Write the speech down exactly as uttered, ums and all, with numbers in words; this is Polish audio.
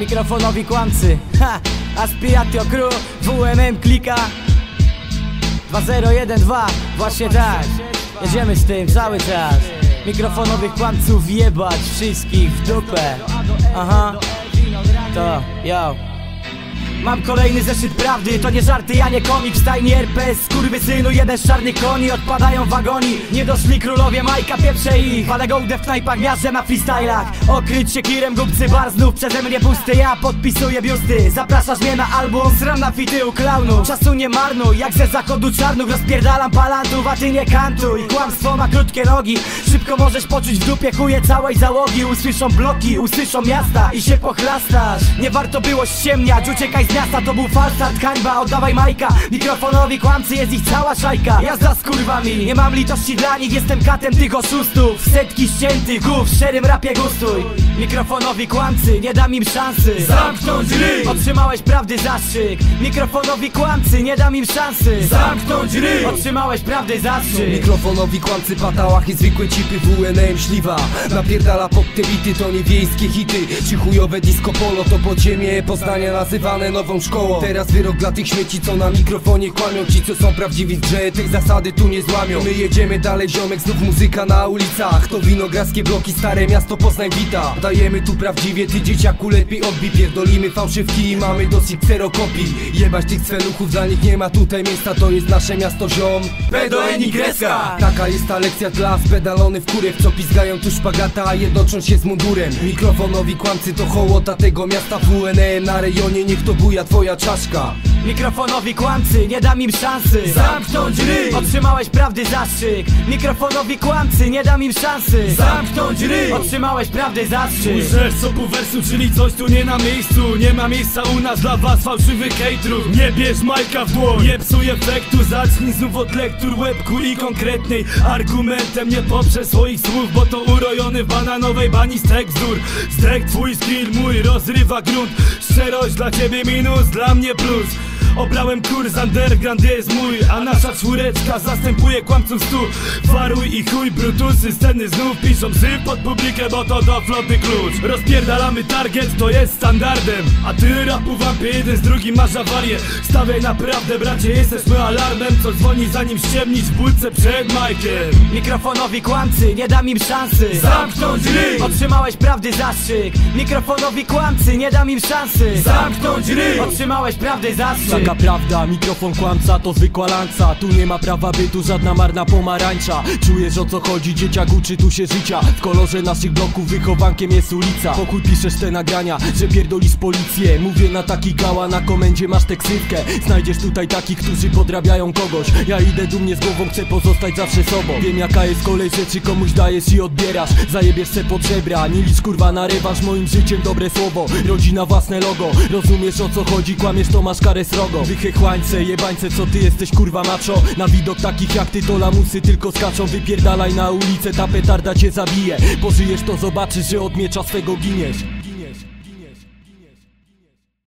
Mikrofonowi kłamcy, ha! Aspiratio Crew, W M M klika dwa zero jeden dwa, właśnie tak. Jedziemy z tym cały czas. Mikrofonowych kłamców jebać wszystkich w dupę. Aha, to, yo. Mam kolejny zeszyt prawdy, to nie żarty, ja nie komik. W stajni R P S, skurwysynu, jeden z czarnych koni. Odpadają wagoni, nie doszli królowie Majka, pieprze ich. Palę gołdę w knajpach, miażdżę na freestylach. Okryć się kirem, głupcy bar znów przeze mnie pusty. Ja podpisuję biusty, zapraszasz mnie na album. Sram na fity u klaunów, czasu nie marnuj. Jak ze zachodu czarnów rozpierdalam palantów, a ty nie kantuj. Kłamstwo ma krótkie nogi, szybko możesz poczuć w dupie chuje całej załogi. Usłyszą bloki, usłyszą miasta i się pochlastasz. Nie warto było ściemniać, uciekaj z miasta, to był falstart, hańba, oddawaj Majka. Mikrofonowi kłamcy, jest ich cała szajka. Jazda z kurwami, nie mam litości dla nich, jestem katem tych oszustów. Setki ściętych głów, w szczerym rapie gustuj. Mikrofonowi kłamcy, nie dam im szansy zamknąć ryj. Otrzymałeś prawdy zastrzyk. Mikrofonowi kłamcy, nie dam im szansy zamknąć ryj. Otrzymałeś prawdy zastrzyk. Mikrofonowi kłamcy, patałach i zwykłe cipy. W N M śliwa napierdala pod te bity, to nie wiejskie hity. Czy chujowe disco polo, to podziemie Poznania nazywane nową szkołą. Teraz wyrok dla tych śmieci, co na mikrofonie kłamią. Ci, co są prawdziwi w grze, tej zasady tu nie złamią. My jedziemy dalej, ziomek, znów muzyka na ulicach. To winogradskie bloki, stare miasto Poznań wita. Dajemy tu prawdziwie, ty dzieciaku lepiej odbij. Pierdolimy fałszywki i mamy dosyć kserokopii. Jebać tych cweluchów, dla nich nie ma tutaj miejsca. To jest nasze miasto, ziom. Pedo Enigreska. Taka jest ta lekcja dla spedalony w kurew, co pizgają tu szpagata, a jednoczą się z mundurem. Mikrofonowi kłamcy to hołota tego miasta. W N M na rejonie, niech to buja twoja czaszka. Mikrofonowi kłamcy, nie dam im szansy zamknąć ryj. Otrzymałeś prawdy zastrzyk. Mikrofonowi kłamcy, nie dam im szansy zamknąć ryj. Otrzymałeś prawdy zastrzyk. Ujrzesz co pół wersu, czyli coś tu nie na miejscu. Nie ma miejsca u nas dla was fałszywych hejtrów. Nie bierz Majka w dłoń, nie psuj efektu. Zacznij znów od lektur, łebku i konkretnej. Argumentem nie poprzez swoich słów, bo to urojony w bananowej bani stek bzdur. Stek twój skill, mój rozrywa grunt. Szczerość dla ciebie minus, dla mnie plus. Obrałem kurs, underground jest mój, a nasza czwóreczka zastępuje kłamców stu. Waruj i chuj, brutusy, sceny znów piszą syf pod publikę, bo to do floty klucz. Rozpierdalamy target, to jest standardem. A ty rapu wampie, jeden z drugim masz awarię. Stawiaj naprawdę, bracie, jesteśmy alarmem, co dzwoni zanim ściemnić w budce przed Majkiem. Mikrofonowi kłamcy, nie dam im szansy zamknąć ryj. Otrzymałeś prawdy zastrzyk. Mikrofonowi kłamcy, nie dam im szansy zamknąć ryj. Otrzymałeś prawdy zastrzyk. Taka prawda, mikrofon kłamca to zwykła lanca. Tu nie ma prawa bytu, żadna marna pomarańcza. Czujesz o co chodzi, dzieciak uczy tu się życia. W kolorze naszych bloków wychowankiem jest ulica. Pokój piszesz te nagrania, że pierdolisz policję. Mówię na taki gała, na komendzie masz tę ksywkę. Znajdziesz tutaj takich, którzy podrabiają kogoś. Ja idę dumnie z głową, chcę pozostać zawsze sobą. Wiem jaka jest kolej rzeczy, komuś dajesz i odbierasz. Zajebiesz se pod żebra, nie licz kurwa na rewanż. Moim życiem dobre słowo, rodzina własne logo. Rozumiesz o co chodzi, kłamiesz to masz karę srogo. Wychechłańce, jebańce, co ty jesteś kurwa macho. Na widok takich jak ty to lamusy tylko skaczą. Wypierdalaj na ulicę, ta petarda cię zabije. Pożyjesz to zobaczysz, że od miecza swego giniesz.